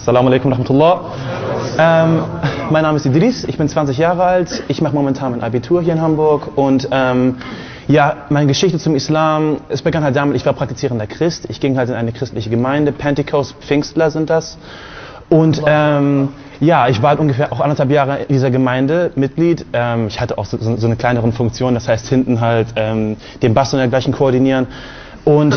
Assalamu alaikum wa rahmatullah. Mein Name ist Idris, ich bin 20 Jahre alt, ich mache momentan mein Abitur hier in Hamburg und ja, meine Geschichte zum Islam, es begann halt damit, ich war praktizierender Christ, ich ging halt in eine christliche Gemeinde, Pentecost Pfingstler sind das und ja, ich war halt ungefähr auch 1,5 Jahre in dieser Gemeinde Mitglied, ich hatte auch so eine kleinere Funktion, das heißt hinten halt den Bass und dergleichen koordinieren. Und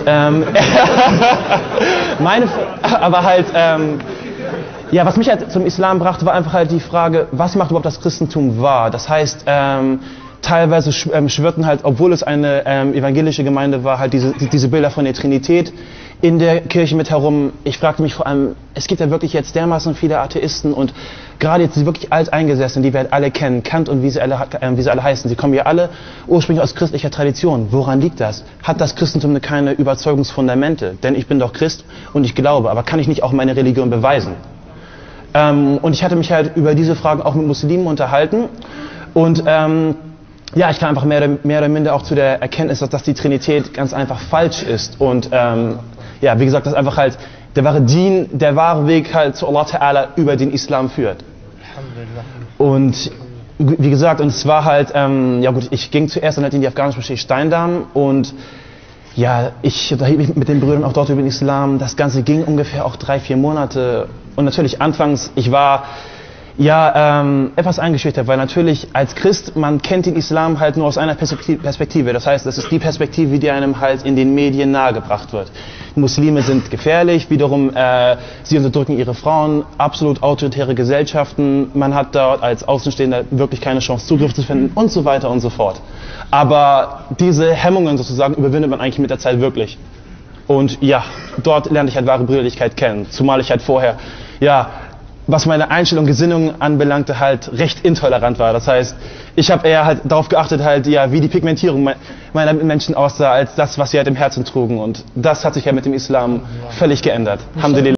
aber halt, ja, was mich halt zum Islam brachte, war einfach halt die Frage, was macht überhaupt das Christentum wahr? Das heißt, teilweise schwirrten halt, obwohl es eine evangelische Gemeinde war, halt diese Bilder von der Trinität in der Kirche mit herum. Ich fragte mich vor allem, es gibt ja wirklich jetzt dermaßen viele Atheisten und gerade jetzt die wirklich Alteingesessenen, die wir halt alle kennen, Kant und wie sie alle heißen, sie kommen ja alle ursprünglich aus christlicher Tradition. Woran liegt das? Hat das Christentum keine Überzeugungsfundamente? Denn ich bin doch Christ und ich glaube, aber kann ich nicht auch meine Religion beweisen? Und ich hatte mich halt über diese Fragen auch mit Muslimen unterhalten und ja, ich kam einfach mehr oder minder auch zu der Erkenntnis, dass die Trinität ganz einfach falsch ist und ja, wie gesagt, dass einfach halt der wahre Dien, der wahre Weg halt zu Allah Ta'ala über den Islam führt. Und wie gesagt, und es war halt, ja gut, ich ging zuerst dann halt in die afghanische Moschee Steindamm und ja, ich unterhielt mich mit den Brüdern auch dort über den Islam. Das Ganze ging ungefähr auch 3-4 Monate und natürlich anfangs, ich war ja, etwas eingeschüchtert, weil natürlich als Christ, man kennt den Islam halt nur aus einer Perspektive. Das heißt, das ist die Perspektive, die einem halt in den Medien nahegebracht wird. Muslime sind gefährlich, wiederum, sie unterdrücken ihre Frauen, absolut autoritäre Gesellschaften, man hat dort als Außenstehender wirklich keine Chance, Zugriff zu finden und so weiter und so fort. Aber diese Hemmungen sozusagen überwindet man eigentlich mit der Zeit wirklich. Und ja, dort lernte ich halt wahre Brüderlichkeit kennen, zumal ich halt vorher, ja, was meine Einstellung, Gesinnung anbelangte, halt recht intolerant war. Das heißt, ich habe eher halt darauf geachtet, halt, ja, wie die Pigmentierung meiner Menschen aussah, als das, was sie halt im Herzen trugen. Und das hat sich ja mit dem Islam völlig geändert. Alhamdulillah.